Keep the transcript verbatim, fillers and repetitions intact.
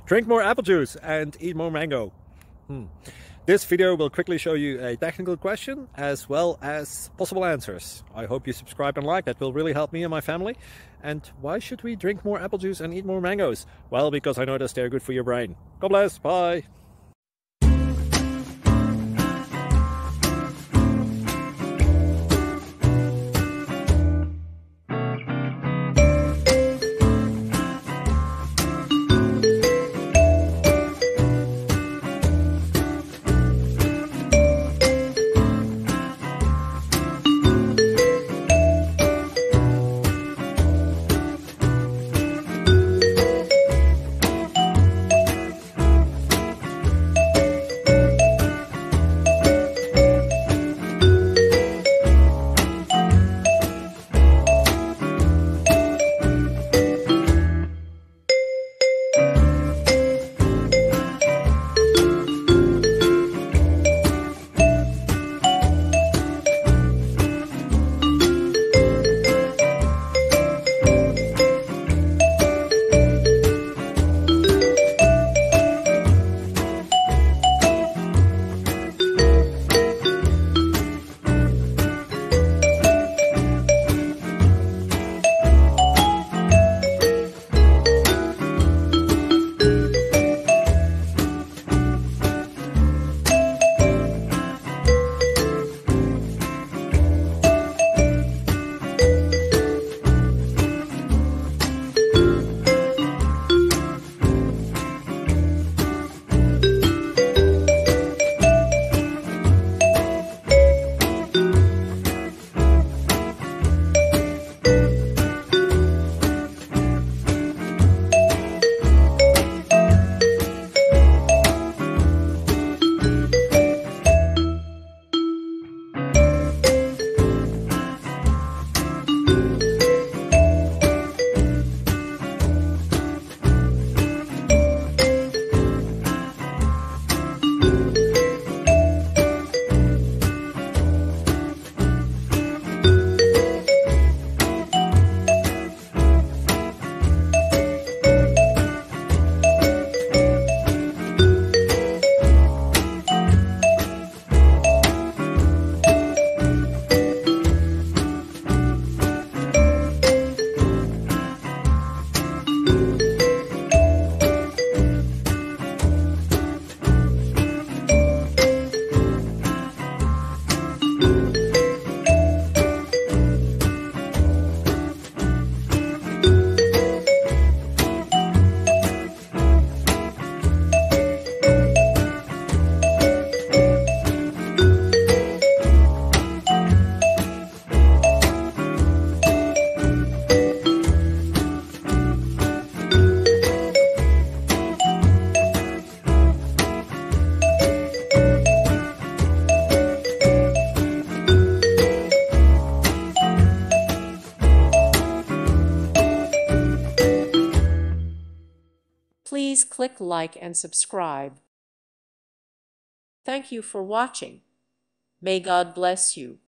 Drink more apple juice and eat more mango. Hmm. This video will quickly show you a technical question as well as possible answers. I hope you subscribe and like, that will really help me and my family. And why should we drink more apple juice and eat more mangoes? Well, because I noticed they're good for your brain. God bless, bye! Please click like and subscribe. Thank you for watching. May God bless you.